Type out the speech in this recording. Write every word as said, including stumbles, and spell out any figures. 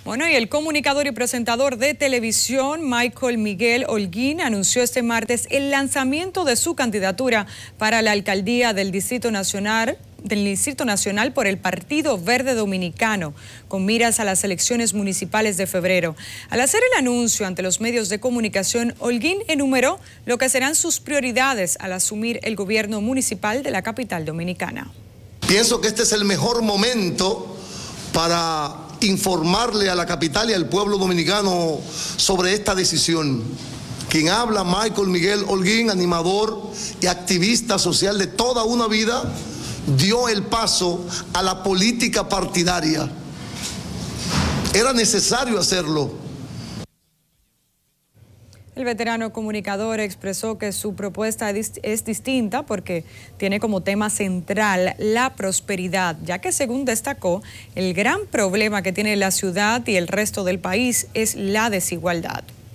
Bueno, y el comunicador y presentador de televisión Michael Miguel Holguín anunció este martes el lanzamiento de su candidatura para la alcaldía del Distrito Nacional, del Distrito Nacional por el Partido Verde Dominicano, con miras a las elecciones municipales de febrero. Al hacer el anuncio ante los medios de comunicación, Holguín enumeró lo que serán sus prioridades al asumir el gobierno municipal de la capital dominicana. Pienso que este es el mejor momento para informarle a la capital y al pueblo dominicano sobre esta decisión. Quien habla, Michael Miguel Holguín, animador y activista social de toda una vida, dio el paso a la política partidaria. Era necesario hacerlo. El veterano comunicador expresó que su propuesta es distinta porque tiene como tema central la prosperidad, ya que, según destacó, el gran problema que tiene la ciudad y el resto del país es la desigualdad.